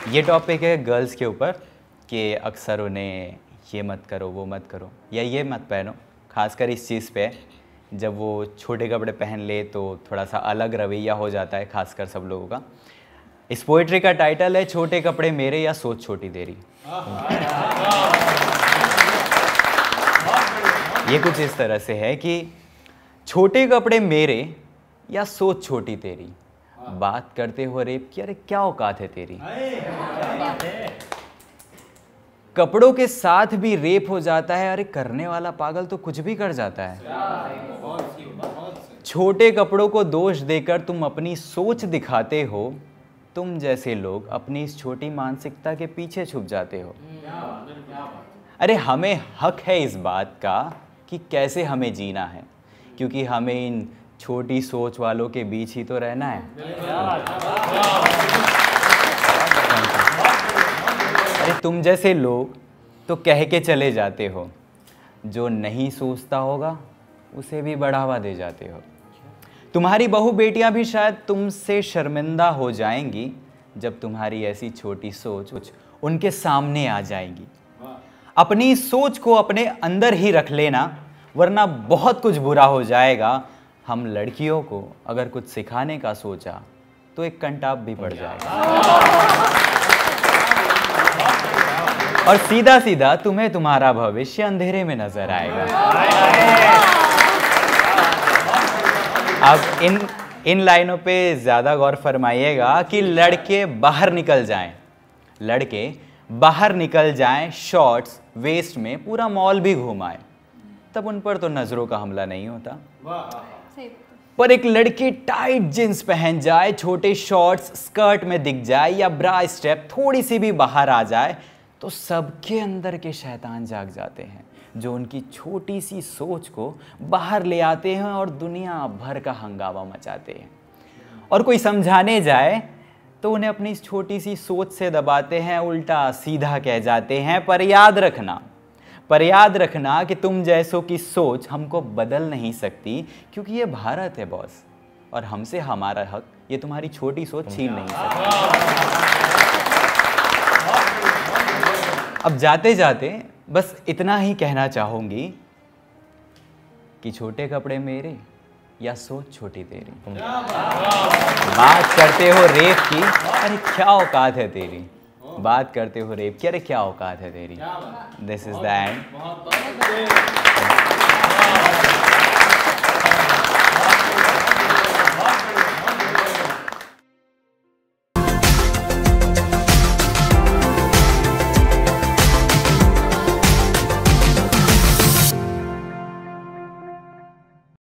ये टॉपिक है गर्ल्स के ऊपर कि अक्सर उन्हें ये मत करो, वो मत करो या ये मत पहनो। खासकर इस चीज़ पे जब वो छोटे कपड़े पहन ले तो थोड़ा सा अलग रवैया हो जाता है, खासकर सब लोगों का। इस पोइट्री का टाइटल है छोटे कपड़े मेरे या सोच छोटी तेरी। ये कुछ इस तरह से है कि छोटे कपड़े मेरे या सोच छोटी तेरी, बात करते हो रेप की, अरे क्या औकात है तेरी। कपड़ों के साथ भी रेप हो जाता है, अरे करने वाला पागल तो कुछ भी कर जाता है। छोटे कपड़ों को दोष देकर तुम अपनी सोच दिखाते हो, तुम जैसे लोग अपनी इस छोटी मानसिकता के पीछे छुप जाते हो। अरे हमें हक है इस बात का कि कैसे हमें जीना है, क्योंकि हमें इन छोटी सोच वालों के बीच ही तो रहना है। अरे तुम जैसे लोग तो कह के चले जाते हो, जो नहीं सोचता होगा उसे भी बढ़ावा दे जाते हो। तुम्हारी बहू बेटियां भी शायद तुमसे शर्मिंदा हो जाएंगी जब तुम्हारी ऐसी छोटी सोच उनके सामने आ जाएगी। अपनी सोच को अपने अंदर ही रख लेना, वरना बहुत कुछ बुरा हो जाएगा। हम लड़कियों को अगर कुछ सिखाने का सोचा तो एक कंटाप भी पड़ जाएगा और सीधा सीधा तुम्हें तुम्हारा भविष्य अंधेरे में नजर आएगा। अब इन लाइनों पे ज़्यादा गौर फरमाइएगा कि लड़के बाहर निकल जाएं शॉर्ट्स वेस्ट में, पूरा मॉल भी घुमाएं, तब उन पर तो नज़रों का हमला नहीं होता। पर एक लड़की टाइट जींस पहन जाए, छोटे शॉर्ट्स स्कर्ट में दिख जाए या ब्रा स्टेप थोड़ी सी भी बाहर आ जाए, तो सबके अंदर के शैतान जाग जाते हैं, जो उनकी छोटी सी सोच को बाहर ले आते हैं और दुनिया भर का हंगामा मचाते हैं। और कोई समझाने जाए तो उन्हें अपनी इस छोटी सी सोच से दबाते हैं, उल्टा सीधा कह जाते हैं। पर याद रखना कि तुम जैसों की सोच हमको बदल नहीं सकती, क्योंकि ये भारत है बॉस, और हमसे हमारा हक ये तुम्हारी छोटी सोच छीन नहीं सकती। अब जाते जाते बस इतना ही कहना चाहूंगी कि छोटे कपड़े मेरे या सोच छोटी तेरी। बात करते हो रेप की, अरे क्या औकात है तेरी। बात करते हो रेप की, अरे क्या औकात है तेरी। This is the and.